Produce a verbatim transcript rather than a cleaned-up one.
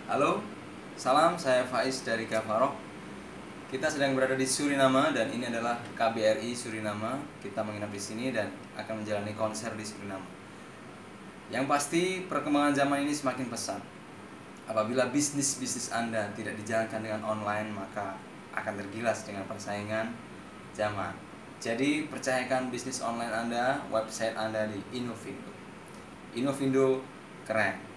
Halo, salam, saya Faiz dari Gavarok. Kita sedang berada di Suriname dan ini adalah K B R I Suriname. Kita menginap di sini dan akan menjalani konser di Suriname. Yang pasti perkembangan zaman ini semakin pesat. Apabila bisnis-bisnis Anda tidak dijalankan dengan online, maka akan tergilas dengan persaingan zaman. Jadi percayakan bisnis online Anda, website Anda di Innovindo. Innovindo keren.